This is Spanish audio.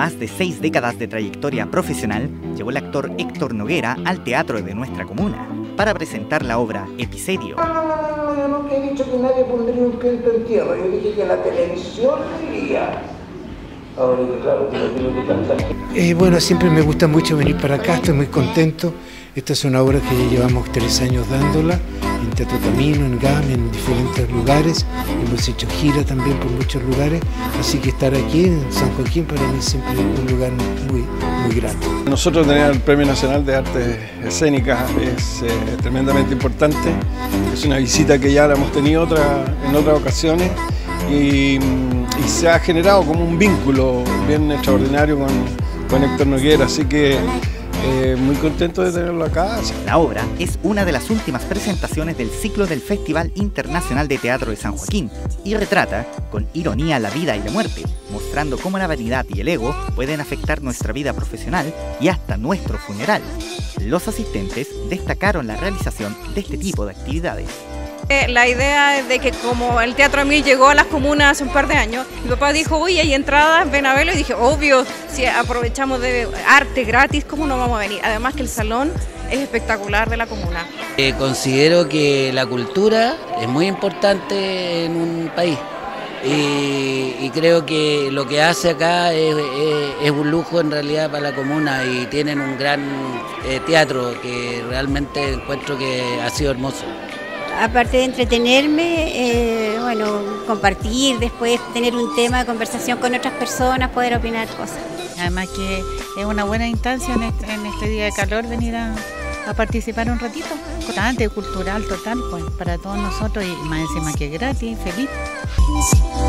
más de 6 décadas de trayectoria profesional, llevó el actor Héctor Noguera al teatro de nuestra comuna para presentar la obra Episedio. No, yo nunca he dicho que nadie pondría un viento en tierra, yo dije que la televisión diría. Ahora que claro, tengo que cantar. Bueno, siempre me gusta mucho venir para acá, estoy muy contento. Esta es una obra que ya llevamos 3 años dándola, en Teatro Camino, en GAM, en diferentes lugares. Hemos hecho gira también por muchos lugares, así que estar aquí en San Joaquín para mí siempre es un lugar muy grato. Nosotros tener el Premio Nacional de Artes Escénicas es tremendamente importante. Es una visita que ya la hemos tenido en otras ocasiones y se ha generado como un vínculo bien extraordinario con Héctor Noguera, así que muy contento de tenerlo acá. La obra es una de las últimas presentaciones del ciclo del Festival Internacional de Teatro de San Joaquín y retrata con ironía la vida y la muerte, mostrando cómo la vanidad y el ego pueden afectar nuestra vida profesional y hasta nuestro funeral. Los asistentes destacaron la realización de este tipo de actividades. La idea es de que como el Teatro Emil llegó a las comunas hace un par de años, mi papá dijo, oye, hay entradas, ven a verlo, y dije, obvio, si aprovechamos de arte gratis, ¿cómo no vamos a venir? Además que el salón es espectacular de la comuna. Considero que la cultura es muy importante en un país y creo que lo que hace acá es un lujo en realidad para la comuna y tienen un gran teatro que realmente encuentro que ha sido hermoso. Aparte de entretenerme, compartir, después tener un tema de conversación con otras personas, poder opinar cosas. Además que es una buena instancia en este día de calor venir a participar un ratito. Importante, cultural, total, pues para todos nosotros y más encima que gratis, feliz.